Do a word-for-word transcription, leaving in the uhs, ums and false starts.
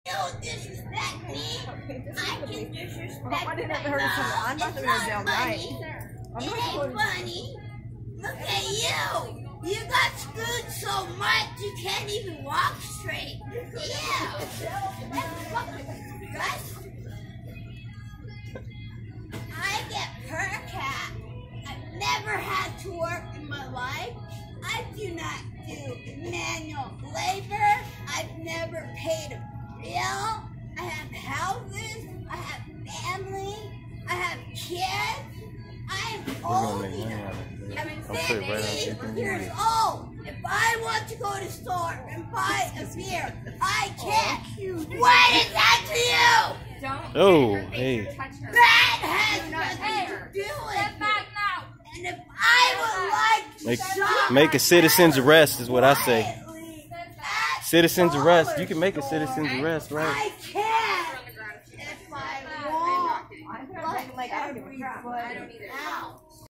don't disrespect me. I can disrespect I didn't my have to hurt mom. I'm not It's going not down funny. I'm It not ain't funny. Look at you. You got screwed so much you can't even walk straight. Yeah. That's fucking disgusting. I get per cap. I've never had to work in my life. I do not do manual labor. I've never paid a bill. I have houses. I have family. I have kids. I am We're gonna old make money enough. out of it. I'm I'll put it right on fifty chicken. years old. If I want to go to the store and buy a beer, I can. What is that to you? Don't Oh, touch her. hey. Touch her. That has Do not touch nothing her. to do with Step it. back now. And if I would like to Make, shop make a citizen's arrest is what I say. quietly at Citizen's arrest. You dollar can make a store, citizen's arrest, right? I can if I want. like, I don't give a crap. Out.